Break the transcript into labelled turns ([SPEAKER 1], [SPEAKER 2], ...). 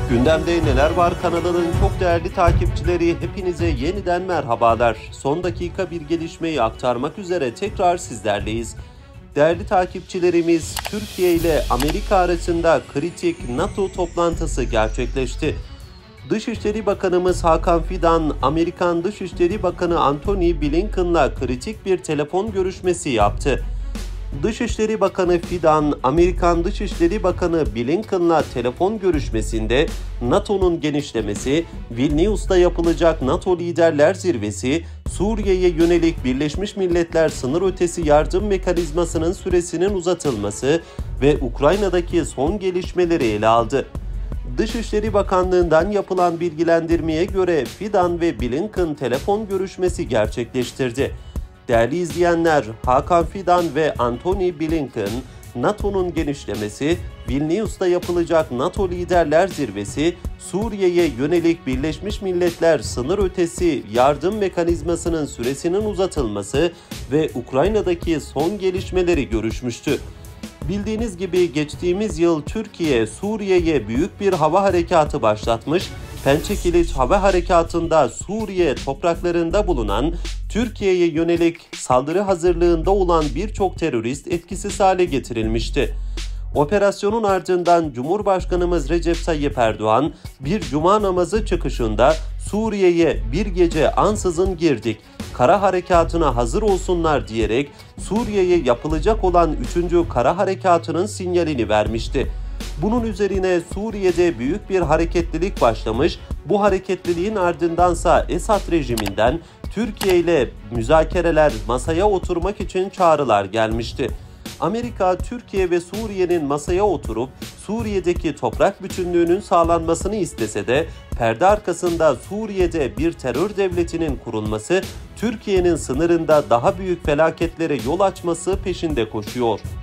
[SPEAKER 1] Gündemde Neler Var kanalının çok değerli takipçileri, hepinize yeniden merhabalar. Son dakika bir gelişmeyi aktarmak üzere tekrar sizlerleyiz. Değerli takipçilerimiz, Türkiye ile Amerika arasında kritik NATO toplantısı gerçekleşti. Dışişleri Bakanımız Hakan Fidan, Amerikan Dışişleri Bakanı Antony Blinken'la kritik bir telefon görüşmesi yaptı. Dışişleri Bakanı Fidan, Amerikan Dışişleri Bakanı Blinken'la telefon görüşmesinde NATO'nun genişlemesi, Vilnius'ta yapılacak NATO Liderler Zirvesi, Suriye'ye yönelik Birleşmiş Milletler sınır ötesi yardım mekanizmasının süresinin uzatılması ve Ukrayna'daki son gelişmeleri ele aldı. Dışişleri Bakanlığı'ndan yapılan bilgilendirmeye göre Fidan ve Blinken telefon görüşmesi gerçekleştirdi. Değerli izleyenler, Hakan Fidan ve Antony Blinken, NATO'nun genişlemesi, Vilnius'ta yapılacak NATO Liderler Zirvesi, Suriye'ye yönelik Birleşmiş Milletler sınır ötesi yardım mekanizmasının süresinin uzatılması ve Ukrayna'daki son gelişmeleri görüşmüştü. Bildiğiniz gibi geçtiğimiz yıl Türkiye, Suriye'ye büyük bir hava harekatı başlatmış, Pençekilit Hava Harekatı'nda Suriye topraklarında bulunan, Türkiye'ye yönelik saldırı hazırlığında olan birçok terörist etkisiz hale getirilmişti. Operasyonun ardından Cumhurbaşkanımız Recep Tayyip Erdoğan bir cuma namazı çıkışında Suriye'ye bir gece ansızın girdik, kara harekatına hazır olsunlar diyerek Suriye'ye yapılacak olan 3. kara harekatının sinyalini vermişti. Bunun üzerine Suriye'de büyük bir hareketlilik başlamış, bu hareketliliğin ardındansa Esad rejiminden Türkiye ile müzakereler masaya oturmak için çağrılar gelmişti. Amerika, Türkiye ve Suriye'nin masaya oturup Suriye'deki toprak bütünlüğünün sağlanmasını istese de perde arkasında Suriye'de bir terör devletinin kurulması, Türkiye'nin sınırında daha büyük felaketlere yol açması peşinde koşuyor.